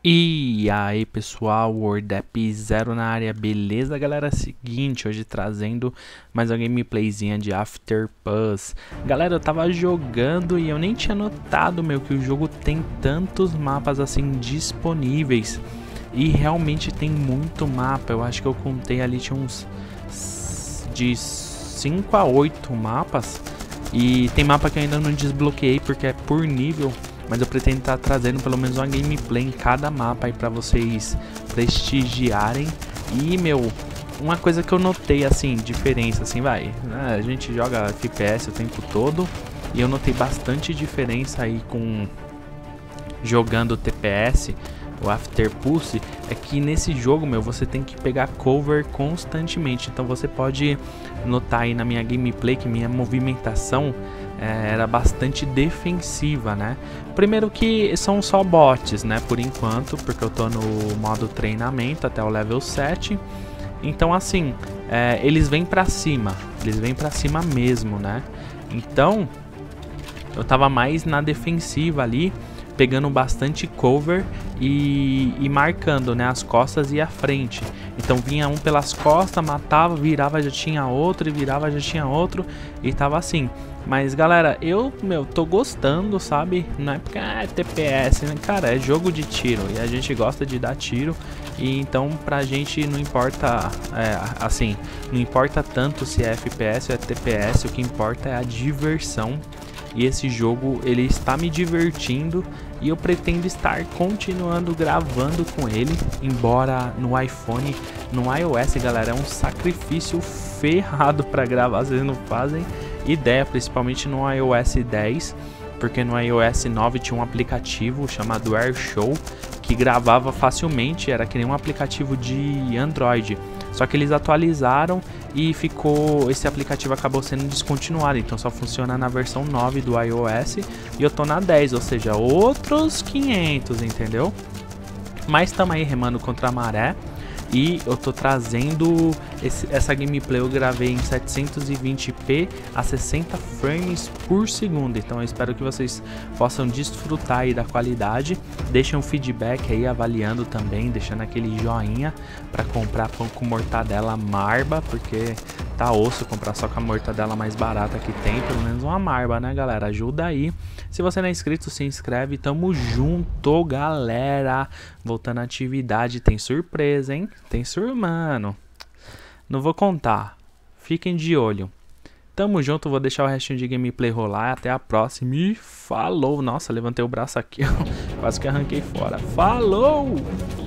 E aí pessoal, WordApp Zero na área, beleza galera? Seguinte, hoje trazendo mais uma gameplayzinha de After Us. Galera, eu tava jogando e eu nem tinha notado, que o jogo tem tantos mapas assim disponíveis. E realmente tem muito mapa, eu acho que eu contei ali, tinha uns de 5 a 8 mapas. E tem mapa que eu ainda não desbloqueei porque é por nível. Mas eu pretendo estar trazendo pelo menos uma gameplay em cada mapa aí pra vocês prestigiarem. E, uma coisa que eu notei, assim, diferença, assim, a gente joga FPS o tempo todo. E eu notei bastante diferença aí com jogando TPS, o After Pulse, é que nesse jogo, você tem que pegar cover constantemente. Então você pode notar aí na minha gameplay que minha movimentação era bastante defensiva, né? Primeiro que são só bots, né? Por enquanto, porque eu tô no modo treinamento até o level 7. Então assim, eles vêm pra cima mesmo, né? Então, eu tava mais na defensiva ali, pegando bastante cover e marcando, né, as costas e a frente. Então vinha um pelas costas, matava, virava, já tinha outro, e virava, já tinha outro, e tava assim. Mas galera, eu, tô gostando, sabe? Não é porque é TPS, né? Cara, é jogo de tiro e a gente gosta de dar tiro. E então pra gente não importa, assim, não importa tanto se é FPS ou é TPS, o que importa é a diversão. E esse jogo, ele está me divertindo e eu pretendo estar continuando gravando com ele. Embora no iPhone, no iOS, galera, é um sacrifício ferrado para gravar, vocês não fazem ideia, principalmente no iOS 10. Porque no iOS 9 tinha um aplicativo chamado AirShow que gravava facilmente, era que nem um aplicativo de Android. Só que eles atualizaram e esse aplicativo acabou sendo descontinuado, então só funciona na versão 9 do iOS e eu tô na 10, ou seja, outros 500, entendeu? Mas estamos aí remando contra a maré. E eu tô trazendo essa gameplay, eu gravei em 720p a 60 frames por segundo. Então eu espero que vocês possam desfrutar aí da qualidade. Deixem um feedback aí avaliando também, deixando aquele joinha para comprar pão com mortadela marba, porque tá osso comprar só com a mortadela mais barata que tem, pelo menos uma marba, né galera? Ajuda aí. Se você não é inscrito, se inscreve. Tamo junto, galera. Voltando à atividade, tem surpresa, hein? Mano, não vou contar. Fiquem de olho. Tamo junto, vou deixar o restinho de gameplay rolar. Até a próxima e falou. Nossa, levantei o braço aqui, quase que arranquei fora. Falou!